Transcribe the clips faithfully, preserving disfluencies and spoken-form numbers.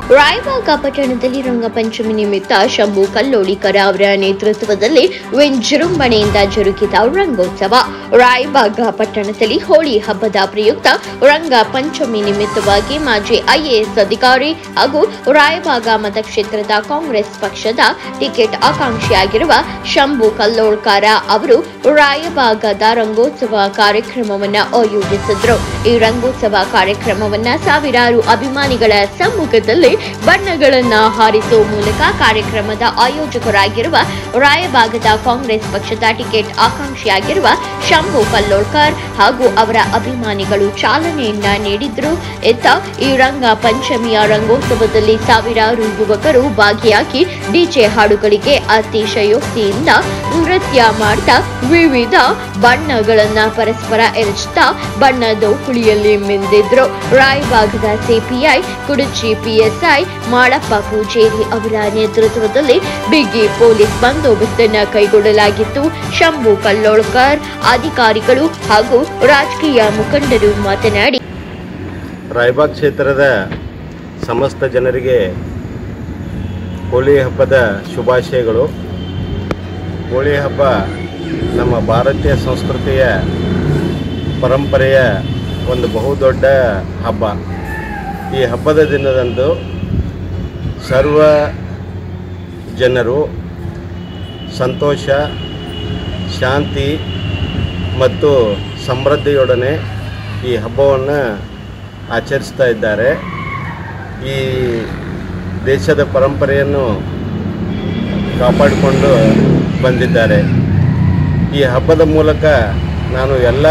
ರಾಯಬಾಗ ಪಟ್ಟಣದಲ್ಲಿ ರಂಗಪಂಚಮಿ ನಿಮಿತ್ತ ಶಂಭು ಕಲ್ಲೋಳಿಕರ ಅವರ ನೇತೃತ್ವದಲ್ಲಿ ವಿಜೃಂಭಣೆಯಿಂದ ಜರುಗಿದ ರಂಗೋತ್ಸವ. ರಾಯಬಾಗ ಪಟ್ಟಣದಲ್ಲಿ ಹೋಳಿ ಹಬ್ಬದ ಪ್ರಯುಕ್ತ ರಂಗ ಪಂಚಮಿ ನಿಮಿತ್ತವಾಗಿ ಮಾಜಿ ಐಎಎಸ್ ಅಧಿಕಾರಿ ಹಾಗೂ ರಾಯಬಾಗ ಮತಕ್ಷೇತ್ರದ ಕಾಂಗ್ರೆಸ್ ಪಕ್ಷದ ಟಿಕೆಟ್ ಆಕಾಂಕ್ಷಿಯಾಗಿರುವ ಶಂಭು ಕಲ್ಲೋಳ್ಕರ ಅವರು ರಾಯಬಾಗದ ರಂಗೋತ್ಸವ ಕಾರ್ಯಕ್ರಮವನ್ನು ಆಯೋಜಿಸಿದ್ರು. ಈ ರಂಗೋತ್ಸವ ಕಾರ್ಯಕ್ರಮವನ್ನ ಸಾವಿರಾರು ಅಭಿಮಾನಿಗಳ ಸಮ್ಮುಖದಲ್ಲಿ ಬಣ್ಣಗಳನ್ನ ಹಾರಿಸುವ ಮೂಲಕ ಕಾರ್ಯಕ್ರಮದ ಆಯೋಜಕರಾಗಿರುವ ರಾಯಬಾಗದ ಕಾಂಗ್ರೆಸ್ ಪಕ್ಷದ ಟಿಕೆಟ್ ಆಕಾಂಕ್ಷಿಯಾಗಿರುವ ಶಂಭು ಕಲ್ಲೋಳ್ಕರ್ ಹಾಗೂ ಅವರ ಅಭಿಮಾನಿಗಳು ಚಾಲನೆಯನ್ನ ನೀಡಿದ್ರು. ಇತ್ತ ಈ ರಂಗ ಪಂಚಮಿಯ ರಂಗೋತ್ಸವದಲ್ಲಿ ಸಾವಿರಾರು ಯುವಕರು ಭಾಗಿಯಾಗಿ ಡಿಜೆ ಹಾಡುಗಳಿಗೆ ಅತಿಶಯೋಕ್ತಿಯಿಂದ ನೃತ್ಯ ಮಾಡ್ತಾ ವಿವಿಧ ಬಣ್ಣಗಳನ್ನ ಪರಸ್ಪರ ಎರಚುತ್ತಾ ಬಣ್ಣದ ಹುಳಿಯಲ್ಲಿ ಮಿಂದಿದ್ರು. ರಾಯಬಾಗದ ಸಿಪಿಐ ಕುಡುಚಿ ಪಿಎಸ್ಐ ಮಾಳಪ್ಪ ಪೂಜೇರಿ ಅವರ ನೇತೃತ್ವದಲ್ಲಿ ಬಿಗಿ ಪೊಲೀಸ್ ಬಂದೋಬಸ್ತನ್ನು ಕೈಗೊಳ್ಳಲಾಗಿತ್ತು. ಶಂಭು ಕಲ್ಲೋಳ್ಕರ್ ಅಧಿಕಾರಿಗಳು ಹಾಗೂ ರಾಜಕೀಯ ಮುಖಂಡರು ಮಾತನಾಡಿ, ರಾಯಬಾಗ್ ಕ್ಷೇತ್ರದ ಸಮಸ್ತ ಜನರಿಗೆ ಹೋಳಿ ಹಬ್ಬದ ಶುಭಾಶಯಗಳು. ಹೋಳಿ ಹಬ್ಬ ನಮ್ಮ ಭಾರತೀಯ ಸಂಸ್ಕೃತಿಯ ಪರಂಪರೆಯ ಒಂದು ಬಹುದೊಡ್ಡ ಹಬ್ಬ. ಈ ಹಬ್ಬದ ದಿನದಂದು ಸರ್ವ ಜನರು ಸಂತೋಷ, ಶಾಂತಿ ಮತ್ತು ಸಮೃದ್ಧಿಯೊಡನೆ ಈ ಹಬ್ಬವನ್ನು ಆಚರಿಸ್ತಾ ಇದ್ದಾರೆ. ಈ ದೇಶದ ಪರಂಪರೆಯನ್ನು ಕಾಪಾಡಿಕೊಂಡು ಬಂದಿದ್ದಾರೆ. ಈ ಹಬ್ಬದ ಮೂಲಕ ನಾನು ಎಲ್ಲ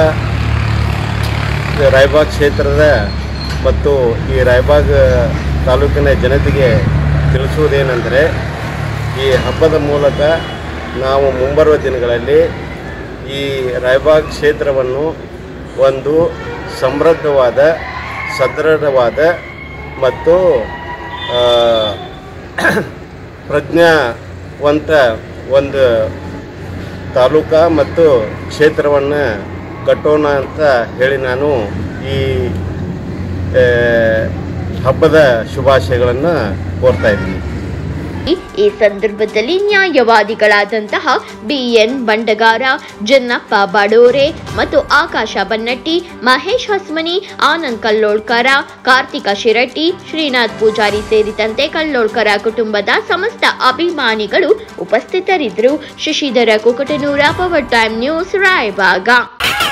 ರಾಯಬಾಗ್ ಕ್ಷೇತ್ರದ ಮತ್ತು ಈ ರಾಯಬಾಗ್ ತಾಲೂಕಿನ ಜನತೆಗೆ ತಿಳಿಸುವುದೇನೆಂದರೆ, ಈ ಹಬ್ಬದ ಮೂಲಕ ನಾವು ಮುಂಬರುವ ದಿನಗಳಲ್ಲಿ ಈ ರಾಯಬಾಗ್ ಕ್ಷೇತ್ರವನ್ನು ಒಂದು ಸಮೃದ್ಧವಾದ, ಸದೃಢವಾದ ಮತ್ತು ಪ್ರಜ್ಞಾವಂತ ಒಂದು ತಾಲೂಕಾ ಮತ್ತು ಕ್ಷೇತ್ರವನ್ನು ಕಟ್ಟೋಣ ಅಂತ ಹೇಳಿ ನಾನು ಈ ಹಬ್ಬದ ಶುಭಾಶಯಗಳನ್ನು ಕೋರ್ತಾ ಇದ್ದೀನಿ. ಈ ಸಂದರ್ಭದಲ್ಲಿ ನ್ಯಾಯವಾದಿಗಳಾದಂತಹ ಬಿಎನ್ ಬಂಡಗಾರ, ಜನ್ನಪ್ಪ ಬಡೋರೆ ಮತ್ತು ಆಕಾಶ ಬನ್ನಟ್ಟಿ, ಮಹೇಶ್ ಹಸ್ಮನಿ, ಆನಂದ್ ಕಲ್ಲೋಳ್ಕರ, ಕಾರ್ತಿಕ ಶಿರಟ್ಟಿ, ಶ್ರೀನಾಥ್ ಪೂಜಾರಿ ಸೇರಿದಂತೆ ಕಲ್ಲೋಳ್ಕರ ಕುಟುಂಬದ ಸಮಸ್ತ ಅಭಿಮಾನಿಗಳು ಉಪಸ್ಥಿತರಿದ್ದರು. Shashidhar Kukatanur, power time news, Raybag.